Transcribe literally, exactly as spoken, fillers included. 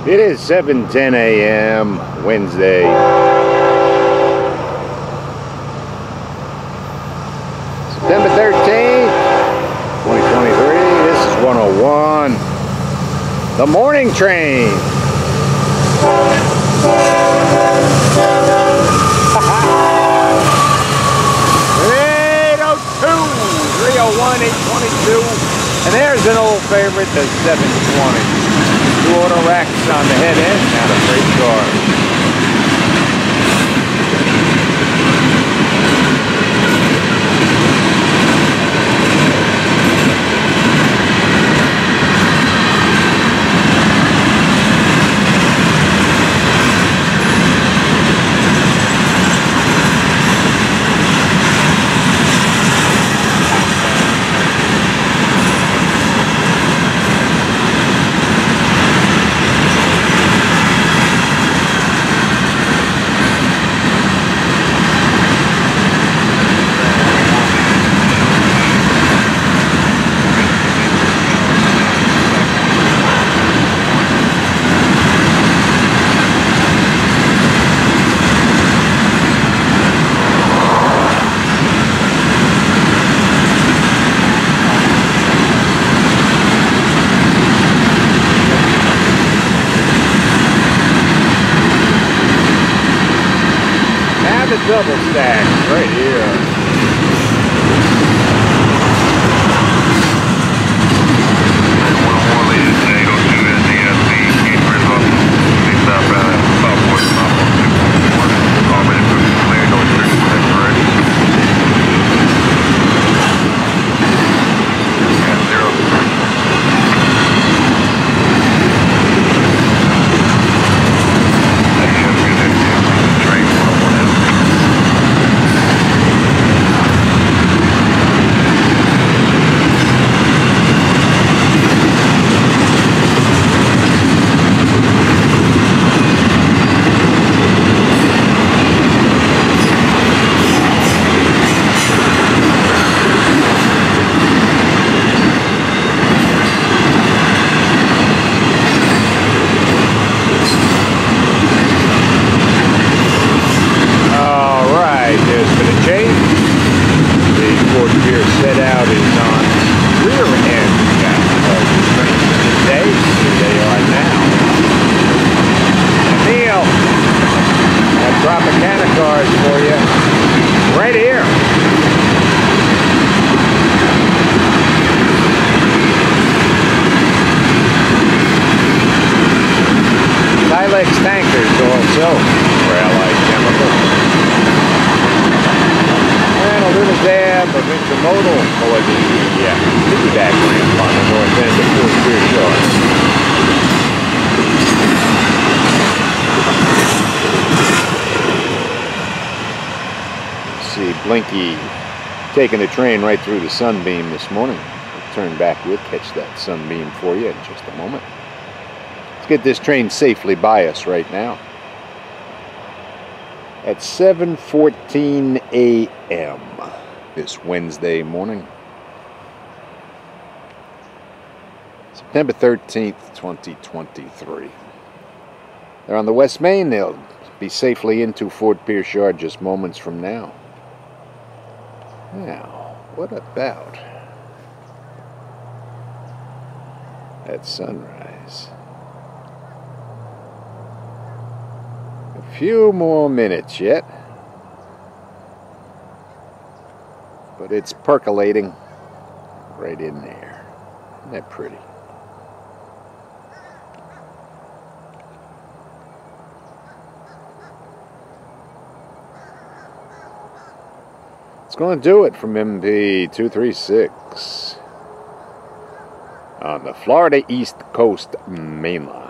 It is seven ten A M Wednesday. September thirteenth, twenty twenty-three. This is one oh one. The morning train. eight oh two, three oh one, eight twenty-two. And there's an old favorite, the seven twenty. Two auto racks on the head end, not a freight car. The double stack right here. Set out is on rear end today. They are now. Neil, got Tropicana cars for you right here. Silex tankers also for Allied Chemical. And a little dab of intermodal for the yeah, piggyback ramp on the north end of Fort Pierce Yard. See Blinky taking the train right through the sunbeam this morning. We'll turn back, we'll catch that sunbeam for you in just a moment. Let's get this train safely by us right now. At seven fourteen A M this Wednesday morning, September thirteenth, twenty twenty-three. They're on the West Main. They'll be safely into Fort Pierce Yard just moments from now. Now, what about that sunrise? A few more minutes yet, but it's percolating right in there. Isn't that pretty? It's going to do it from M P two thirty-six on the Florida East Coast Main Line.